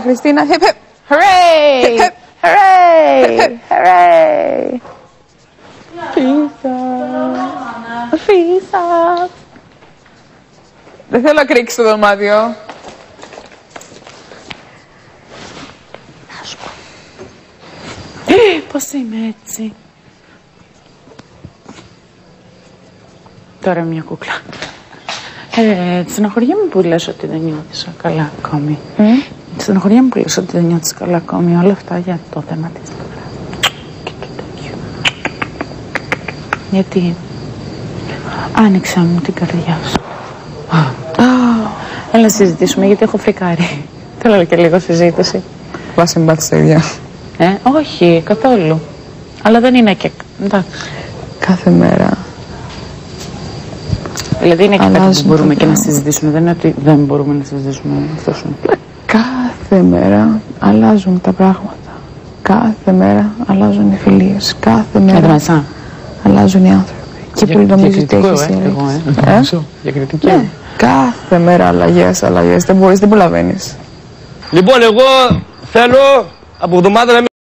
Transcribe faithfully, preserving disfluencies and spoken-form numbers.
Χριστίνα. Hip hip. Hooray! Hip hip. Hooray! Hip hip. Hooray! Φίσα. Φίσα. Δεν θέλω να κρίξει το δωμάτιο. Πώς είμαι έτσι. Τώρα μια κούκλα. Ε, στενοχωριέμαι που λες ότι δεν νιώθεις καλά ακόμη. Mm? Στενοχωριέμαι που λες ότι δεν νιώθεις καλά ακόμη. Όλα αυτά για το θέμα της και το τέτοιο. Γιατί άνοιξα μου την καρδιά σου. Oh. Έλα να συζητήσουμε γιατί έχω φρικάρει. Θέλω και λίγο συζήτηση. Βάση συμπάθεις τα ίδια. Ε, όχι, καθόλου. Αλλά δεν είναι και... εντάξει. Κάθε μέρα. Δηλαδή είναι και κάτι που μπορούμε και πράγμα. να συζητήσουμε. Δεν είναι ότι δεν μπορούμε να συζητήσουμε. Αυτός είναι. Κάθε μέρα αλλάζουν τα πράγματα. Κάθε μέρα αλλάζουν οι φιλίες. Κάθε μέρα Εδώ μέσα. αλλάζουν οι άνθρωποι. Και που νομίζεις ότι έχεις ε, εγώ, ε. ε. ε? Για κριτική. Ναι. Κάθε μέρα αλλαγές, αλλαγές. Δεν μπορείς, δεν προλαβαίνεις. Λοιπόν, εγώ θέλω από εβδομάδα να μην